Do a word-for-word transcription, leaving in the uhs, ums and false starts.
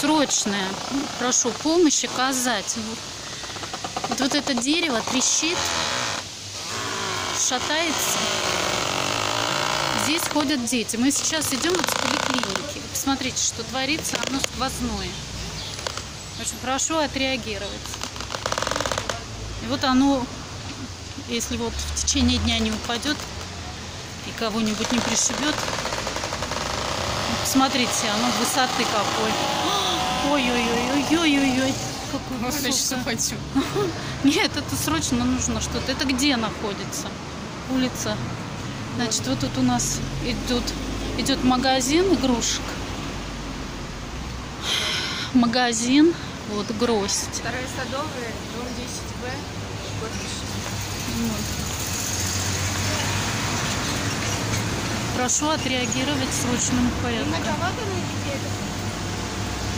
срочная. Прошу помощь оказать. Вот, вот это дерево трещит, шатается. Здесь ходят дети. Мы сейчас идем вот с поликлиники. Посмотрите, что творится. Оно сквозное. Очень прошу отреагировать. И вот оно, если вот в течение дня не упадет и кого-нибудь не пришибет, посмотрите, оно высоты какой. Ой-ой-ой-ой-ой-ой-ой. Какой высокий. Нет, это срочно нужно что-то. Это где находится? Улица. Значит, вот тут у нас идет, идет магазин игрушек. Магазин. Вот гроздь. Вторая Садовая, дом десять Б. Вот. Прошу отреагировать срочным порядком.